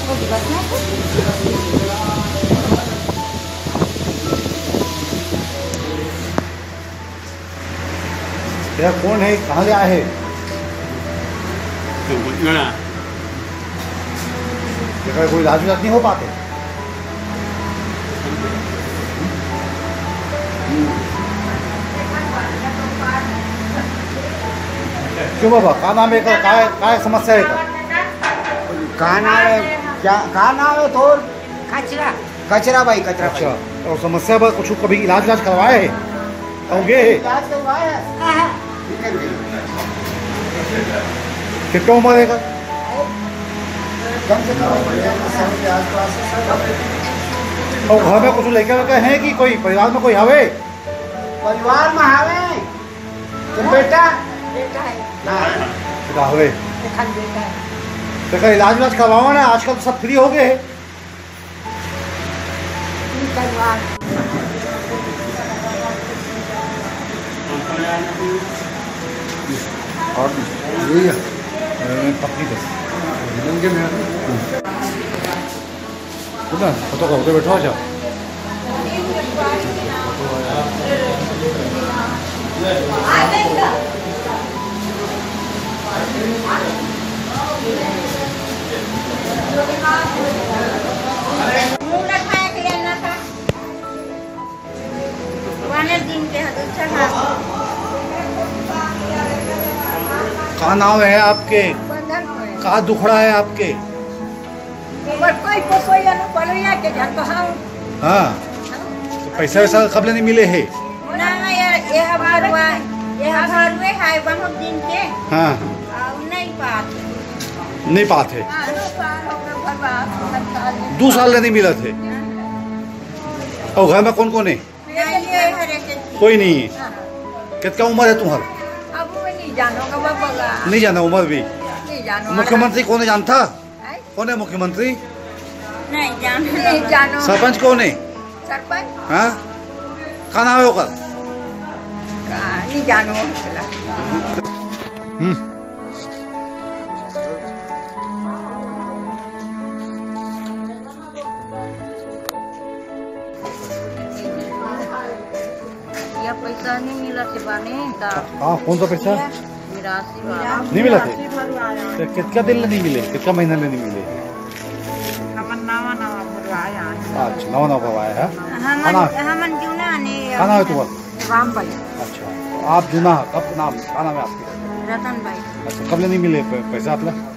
तेरा कौन है, कहाँ से आए है? कोई इलाज नहीं हो पाते? क्यों बाबा, का नाम है? काय समस्या है? का नाम है? क्या का नाम है? तो कचरा कचरा भाई, कचरा। अच्छा, और समस्या पर कुछ कभी इलाज करवाए है? होंगे इलाज करवाया है। कितना उम्र है? कम से कम 50 के आसपास। और घर में कुछ लड़के वड़के हैं कि कोई परिवार में कोई हवे? परिवार में हवे तो बेटा है। हाँ हवे तो इलाज करवाओ ना, आजकल तो सब फ्री हो गए हैं। और यही पक्की बस फोटो का बैठो आ जाओ। कहाँ नाव है आपके? कहाँ दुखड़ा है आपके? हाँ, तो पैसा वैसा कब लेने मिले है? हाँ, नहीं पाते। 2 साल लेने मिला थे। और घर में कौन कौन है? कोई नहीं है। कितना उम्र है तुम्हारा? नहीं जाना उम्र भी। मुख्यमंत्री कौन है जानता? कौन है मुख्यमंत्री? नहीं जानो। सरपंच कौन है? सरपंच हाँ, कहाँ नाम है होकर? नहीं जानो। पैसा नहीं मिला थे बाने। हाँ, कौन सा पैसा? नहीं मिला थे? कितना दिन नहीं मिले? कितना महीना नहीं मिले? अच्छा, नवा भरवाया है। खाना है तुम्हारा? राम भाई। अच्छा, आप जूना कब नाम, क्या नाम है आपके? रतन भाई। अच्छा, कब नहीं मिले पैसा अपना?